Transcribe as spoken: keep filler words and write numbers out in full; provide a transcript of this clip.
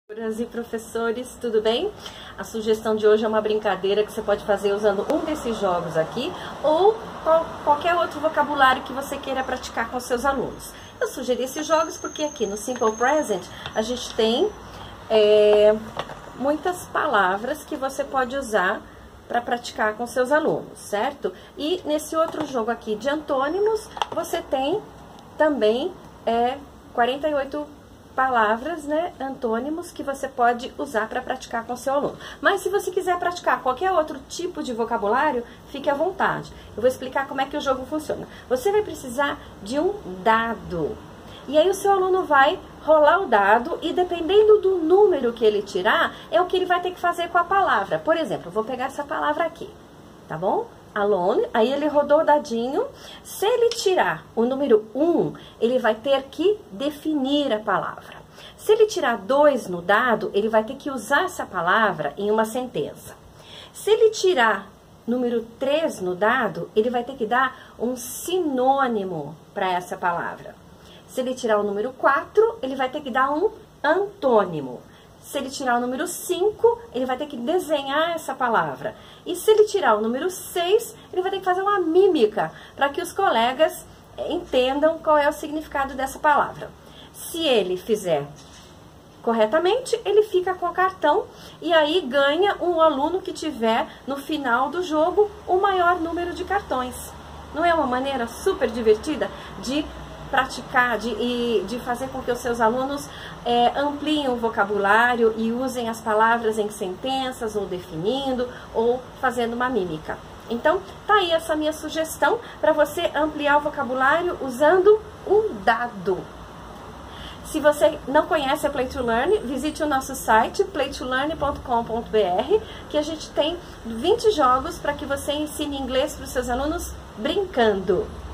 E professores, tudo bem? A sugestão de hoje é uma brincadeira que você pode fazer usando um desses jogos aqui ou qual, qualquer outro vocabulário que você queira praticar com seus alunos. Eu sugeri esses jogos porque aqui no Simple Present a gente tem é, muitas palavras que você pode usar para praticar com seus alunos, certo? E nesse outro jogo aqui de antônimos, você tem também é, quarenta e oito palavras, né, antônimos, que você pode usar para praticar com seu aluno. Mas se você quiser praticar qualquer outro tipo de vocabulário, fique à vontade. Eu vou explicar como é que o jogo funciona. Você vai precisar de um dado. E aí o seu aluno vai rolar o dado e dependendo do número que ele tirar, é o que ele vai ter que fazer com a palavra. Por exemplo, eu vou pegar essa palavra aqui, tá bom? Alone, aí ele rodou o dadinho. Se ele tirar o número um, ele vai ter que definir a palavra. Se ele tirar dois no dado, ele vai ter que usar essa palavra em uma sentença. Se ele tirar número três no dado, ele vai ter que dar um sinônimo para essa palavra. Se ele tirar o número quatro, ele vai ter que dar um antônimo. Se ele tirar o número cinco, ele vai ter que desenhar essa palavra. E se ele tirar o número seis, ele vai ter que fazer uma mímica para que os colegas entendam qual é o significado dessa palavra. Se ele fizer corretamente, ele fica com o cartão e aí ganha um aluno que tiver no final do jogo o maior número de cartões. Não é uma maneira super divertida de praticar, de, de fazer com que os seus alunos é, ampliem o vocabulário e usem as palavras em sentenças, ou definindo, ou fazendo uma mímica. Então, tá aí essa minha sugestão para você ampliar o vocabulário usando um dado. Se você não conhece a Play to Learn, visite o nosso site play to learn ponto com ponto br, que a gente tem vinte jogos para que você ensine inglês para os seus alunos brincando.